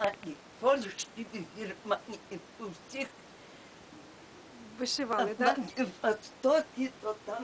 Германії, Польщі, Германії, у всіх Вишивали, так? на Востокі, то там.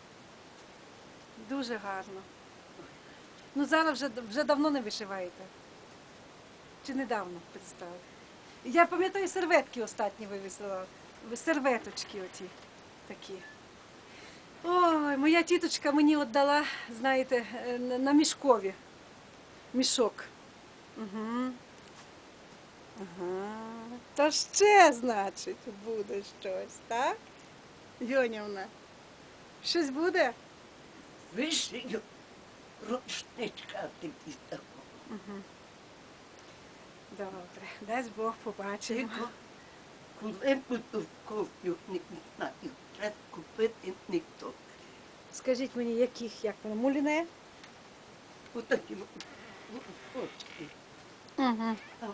Дуже гарно. Ну зараз вже давно не вишиваєте. Чи недавно перестали? Я пам'ятаю, серветки останні вивісила. Серветочки оті такі. Ой, моя тіточка мені віддала, знаєте, на мішкові. Мішок. Угу. Ага. Та ще, значить, буде щось, так? Йонівна, щось буде? Вишию рушничка такі такого. Угу. Добре, дасть Бог побачимо. Коли буду куплю, не знаю, треба купити ніхто. Скажіть мені, яких, як воно, муліне? Отакі очки. Угу.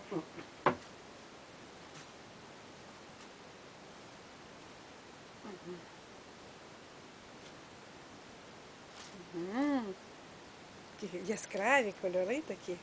Такі яскраві кольори такі.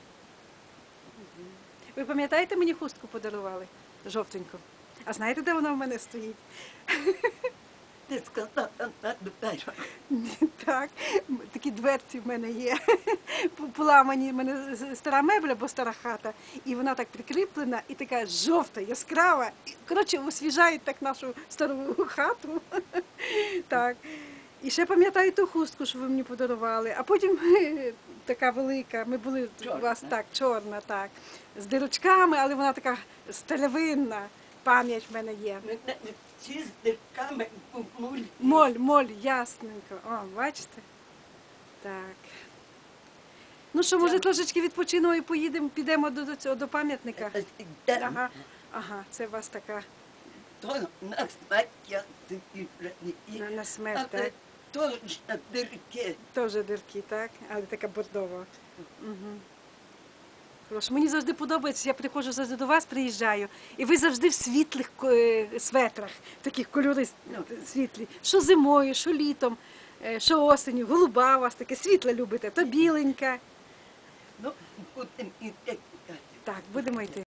Ви пам'ятаєте, мені хустку подарували? Жовтеньку. А знаєте, де вона в мене стоїть? Ти сказала на дверях. Так, такі дверці в мене є. Поламані, в мене стара мебля, бо стара хата. І вона так прикріплена і така жовта, яскрава. Коротше, освіжає так нашу стару хату. Так. І ще пам'ятаю ту хустку, що ви мені подарували. А потім така велика, ми були у вас так, чорна, так, з дирочками, але вона така сталевинна. Пам'ять в мене є. Ці з дирками у мулі. Моль, ясненько. О, бачите? Так. Ну що, може, трошечки відпочинемо і підемо до цього, до пам'ятника? Ага, це у вас така То на смерть я собі вже не на смерть, так? То ж дирки. Теж дирки, так? Але така бордова. Угу. Хорошо. Мені завжди подобається, я приходжу завжди до вас, приїжджаю, і ви завжди в світлих светрах, таких кольори світлі. Що зимою, що літом, що осенью, голуба у вас таке, світле любите, то біленька. Ну, будемо йти. Так, будемо йти.